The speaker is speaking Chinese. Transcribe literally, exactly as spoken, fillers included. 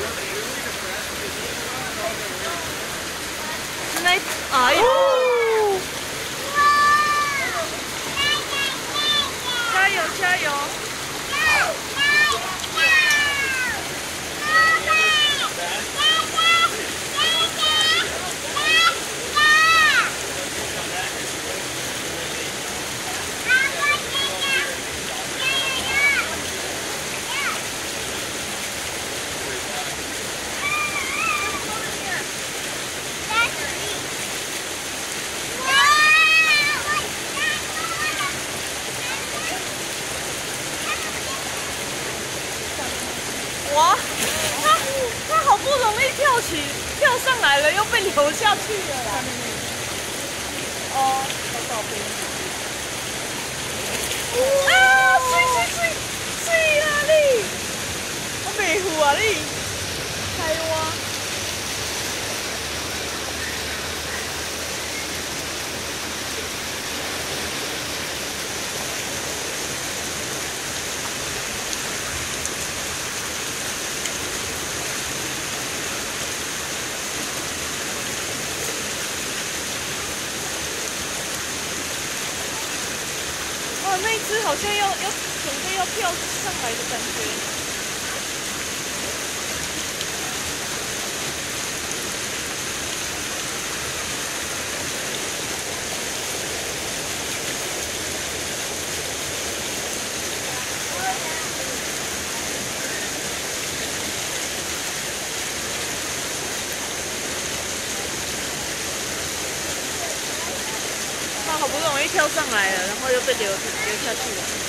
是那，哎呦！加油加油！哇，他他好不容易跳起跳上来了，又被流下去了啦。哦，好倒霉。啊，水水水水啊你！我袂赴啊你，开我。哇，那一只好像要要准备要跳上来的感觉。他好不容易跳上来了，然后又被流流下去了。